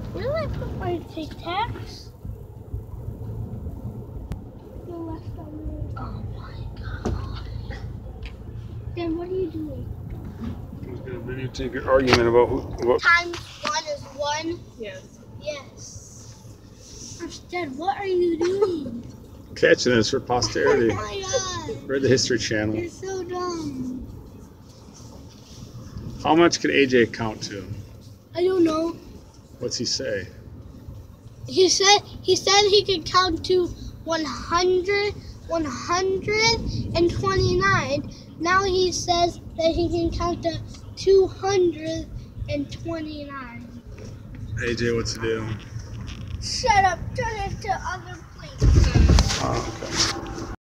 Where do I put my Tic Tacs? Oh my god. Dan, what are you doing? Who's going to videotape your argument about what? Times 1 is 1? Yes. Yes. Dad, what are you doing? Catching this for posterity. Oh my god. We're the History Channel. You're so dumb. How much can AJ count to? I don't know. What's he say? He said he could count to 100, 129. Now he says that he can count to 229. AJ, what's the deal? Shut up. Turn it to other places. Oh, okay.